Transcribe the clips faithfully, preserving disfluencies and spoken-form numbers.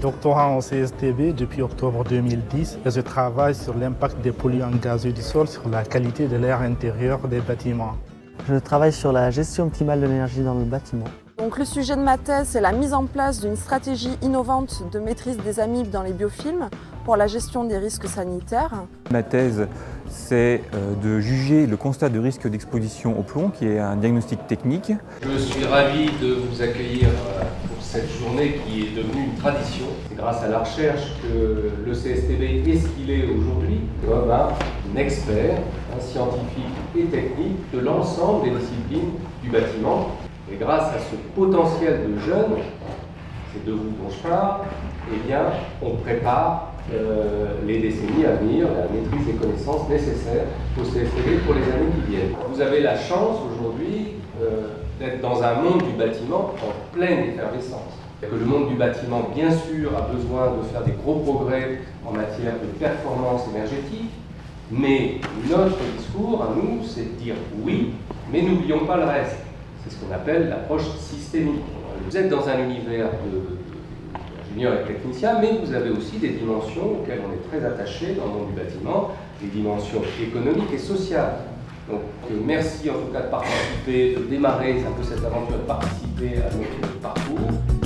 doctorant au C S T B depuis octobre deux mille dix et je travaille sur l'impact des polluants gazeux du sol sur la qualité de l'air intérieur des bâtiments. Je travaille sur la gestion optimale de l'énergie dans le bâtiment. Donc, le sujet de ma thèse, c'est la mise en place d'une stratégie innovante de maîtrise des amibes dans les biofilms pour la gestion des risques sanitaires. Ma thèse, c'est de juger le constat de risque d'exposition au plomb, qui est un diagnostic technique. Je suis ravi de vous accueillir pour cette journée qui est devenue une tradition. C'est grâce à la recherche que le C S T B est ce qu'il est aujourd'hui, comme un expert, un scientifique et technique de l'ensemble des disciplines du bâtiment. Et grâce à ce potentiel de jeunes, c'est de vous dont je parle, eh bien, on prépare euh, les décennies à venir, la maîtrise des connaissances nécessaires au C S T B pour les années qui viennent. Vous avez la chance aujourd'hui euh, d'être dans un monde du bâtiment en pleine effervescence. Que le monde du bâtiment, bien sûr, a besoin de faire des gros progrès en matière de performance énergétique, mais notre discours à nous, c'est de dire oui, mais n'oublions pas le reste. C'est ce qu'on appelle l'approche systémique. Vous êtes dans un univers d'ingénieurs et techniciens, mais vous avez aussi des dimensions auxquelles on est très attaché dans le monde du bâtiment, des dimensions économiques et sociales. Donc merci en tout cas de participer, de démarrer un peu cette aventure, de participer à notre parcours.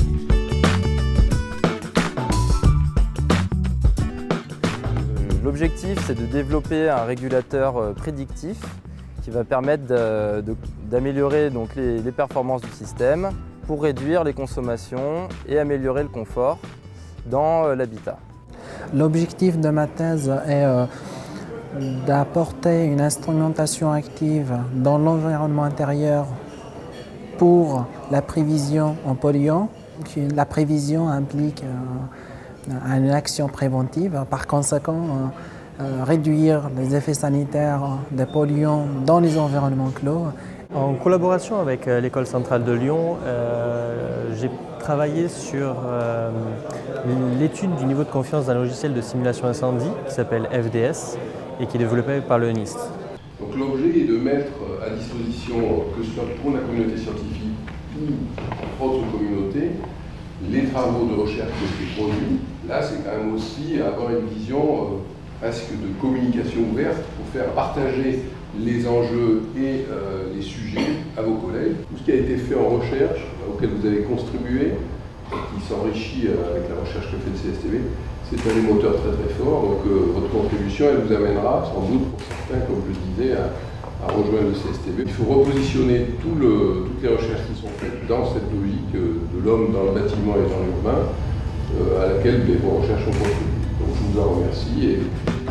L'objectif, c'est de développer un régulateur prédictif qui va permettre d'améliorer donc les, les performances du système pour réduire les consommations et améliorer le confort dans l'habitat. L'objectif de ma thèse est euh, d'apporter une instrumentation active dans l'environnement intérieur pour la prévision en polluants. La prévision implique euh, une action préventive, par conséquent, euh, Euh, réduire les effets sanitaires des polluants dans les environnements clos. En collaboration avec euh, l'École centrale de Lyon, euh, j'ai travaillé sur euh, l'étude du niveau de confiance d'un logiciel de simulation incendie qui s'appelle F D S et qui est développé par le NIST. Donc l'objet est de mettre à disposition, que ce soit pour la communauté scientifique ou autre communauté, les travaux de recherche qui ont été produits. Là, c'est quand même aussi avoir une vision euh, presque de communication ouverte pour faire partager les enjeux et euh, les sujets à vos collègues. Tout ce qui a été fait en recherche, euh, auquel vous avez contribué, qui s'enrichit euh, avec la recherche que fait le C S T B, c'est un moteur très très fort. Donc euh, votre contribution, elle vous amènera sans doute pour certains, comme je le disais, à, à rejoindre le C S T B. Il faut repositionner tout le, toutes les recherches qui sont faites dans cette logique euh, de l'homme dans le bâtiment et dans l'urbain, euh, à laquelle les, vos recherches ont contribué. Donc je vous en remercie. Et